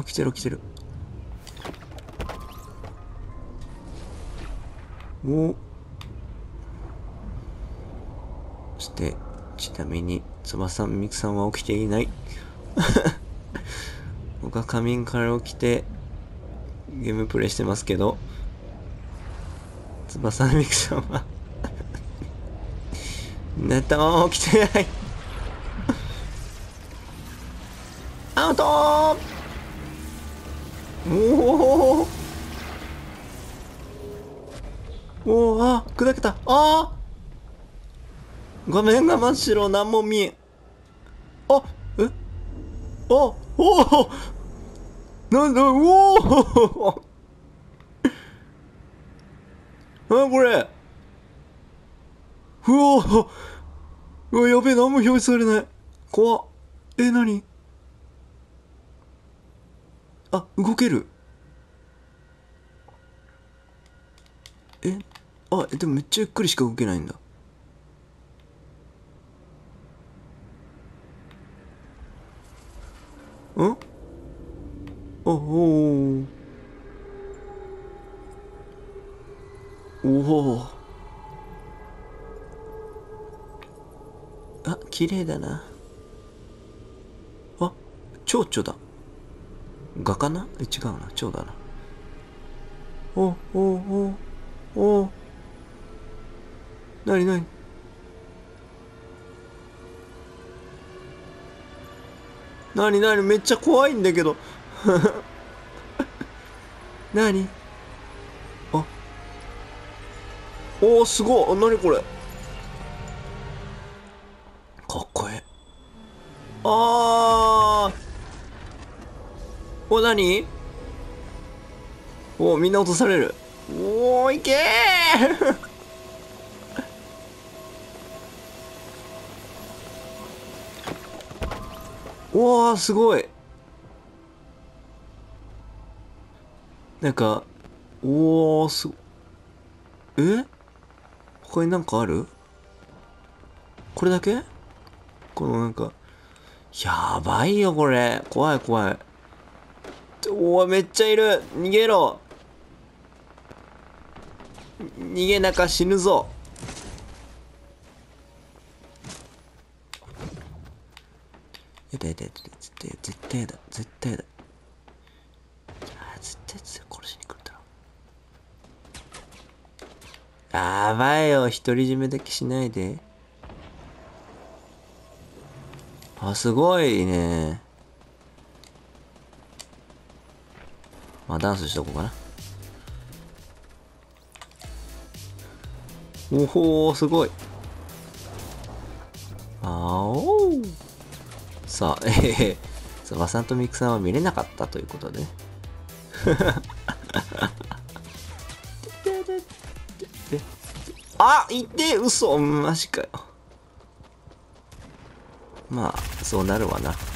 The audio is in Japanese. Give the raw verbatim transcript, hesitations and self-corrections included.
起きてる起きてる。お。そしてちなみに翼みくさんは起きていない。僕は仮眠から起きてゲームプレイしてますけど、翼みくさんは寝たまま起きてない。アウトー。おおおお、あ、砕けた。あー、画面が真っ白、何も見えん。あ、え、あ、おお、なんだ、おお。なこれ。うおー、うわ、やべえ、何も表示されない。怖っ。え、なに。あ、動ける。え、あ、でもめっちゃゆっくりしか動けないんだ。ん、あ、おおおお。あ、綺麗だな。あ、蝶々だ。ガかな。え、違うな、蝶だな。おおおお。なになに。なになに、めっちゃ怖いんだけど。なに。あ、おお、すごい。なにこれ。かっこええ。あー。お、なに。お、みんな落とされる。おー、いけー。おー、すごい。なんか、おー、すご、え、他になんかある。これだけ。このなんか、やばいよ、これ。怖い怖い。おー、めっちゃいる。逃げろ。逃げなか死ぬぞ。やだやだやだ、絶対絶対やだ、絶対やだ。あー、絶対殺しに来るだろ。やばいよ、独り占めだけしないで。あ、すごいね。まあ、ダンスしとこうかな。おほー、すごい。あおー。さあ、えへへ。翼とミクさんは見れなかったということで。あ、いて、嘘、マジかよ。まあ、そうなるわな。